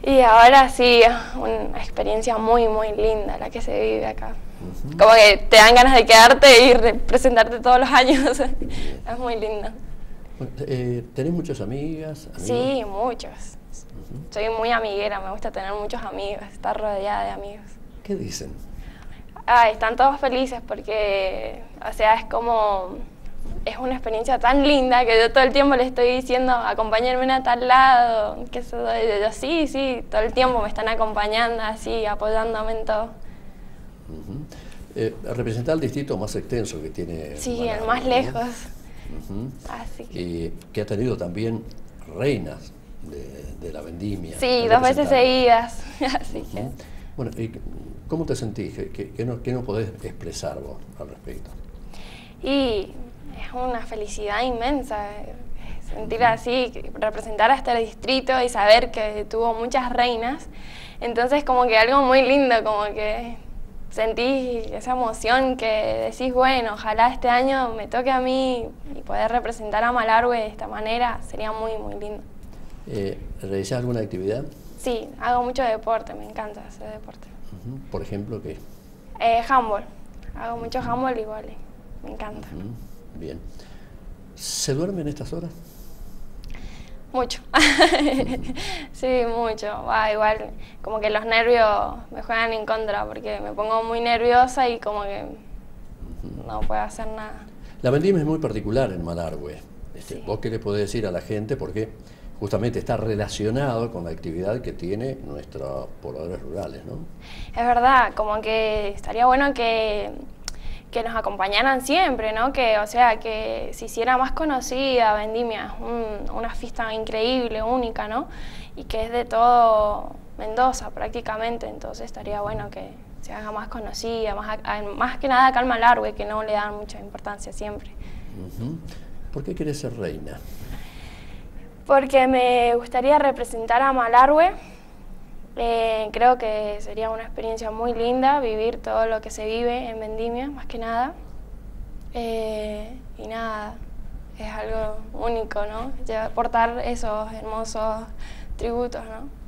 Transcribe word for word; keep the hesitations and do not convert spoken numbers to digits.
Y ahora sí, es una experiencia muy, muy linda la que se vive acá. Uh-huh. Como que te dan ganas de quedarte y representarte todos los años. Es muy linda. Bueno, eh, ¿tenés muchas amigas? ¿Amigos? Sí, muchos. Uh-huh. Soy muy amiguera, me gusta tener muchos amigos, estar rodeada de amigos. ¿Qué dicen? Ah, están todos felices porque, o sea, es como, es una experiencia tan linda que yo todo el tiempo les estoy diciendo, acompáñenme a tal lado, que eso, yo, yo, sí, sí, todo el tiempo me están acompañando así, apoyándome en todo. Uh-huh. eh, representar el distrito más extenso que tiene Sí, Malargüe, el más ¿no? lejos. Uh-huh. Así que... Y que ha tenido también reinas de, de la vendimia. Sí, dos veces seguidas. Así uh-huh. que... Bueno, ¿y cómo te sentís? ¿Qué, qué, no, ¿Qué no podés expresar vos al respecto? Y es una felicidad inmensa sentir así, representar a este distrito y saber que tuvo muchas reinas. Entonces como que algo muy lindo, como que sentís esa emoción que decís, bueno, ojalá este año me toque a mí y poder representar a Malargüe de esta manera, sería muy, muy lindo. Eh, ¿Realizás alguna actividad? Sí, hago mucho deporte, me encanta hacer deporte. Uh-huh. ¿Por ejemplo qué? Eh, handball, hago mucho handball y vóley, me encanta. Uh-huh. Bien. ¿Se duerme en estas horas? Mucho, sí, mucho. Va, igual, como que los nervios me juegan en contra porque me pongo muy nerviosa y como que no puedo hacer nada. La vendimia es muy particular en Malargüe. Este, Sí. ¿Vos qué le podés decir a la gente? Porque justamente está relacionado con la actividad que tiene nuestros pobladores rurales, ¿no? Es verdad, como que estaría bueno que, que nos acompañaran siempre, ¿no? Que, o sea, que se hiciera más conocida Vendimia, es un, una fiesta increíble, única, ¿no? Y que es de todo Mendoza prácticamente, entonces estaría bueno que se haga más conocida, más, más que nada acá en Malargüe, que no le dan mucha importancia siempre. Uh-huh. ¿Por qué querés ser reina? Porque me gustaría representar a Malargüe. Eh, creo que sería una experiencia muy linda vivir todo lo que se vive en Vendimia, más que nada. Eh, y nada, es algo único, ¿no? Portar esos hermosos tributos, ¿no?